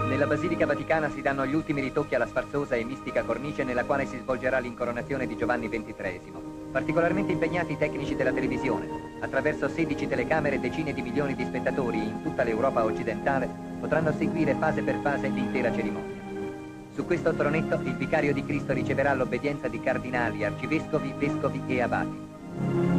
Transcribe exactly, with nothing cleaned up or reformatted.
Nella Basilica Vaticana si danno gli ultimi ritocchi alla sfarzosa e mistica cornice nella quale si svolgerà l'incoronazione di Giovanni ventitreesimo. Particolarmente impegnati i tecnici della televisione. Attraverso sedici telecamere e decine di milioni di spettatori in tutta l'Europa occidentale potranno seguire fase per fase l'intera cerimonia. Su questo tronetto il vicario di Cristo riceverà l'obbedienza di cardinali, arcivescovi, vescovi e abati.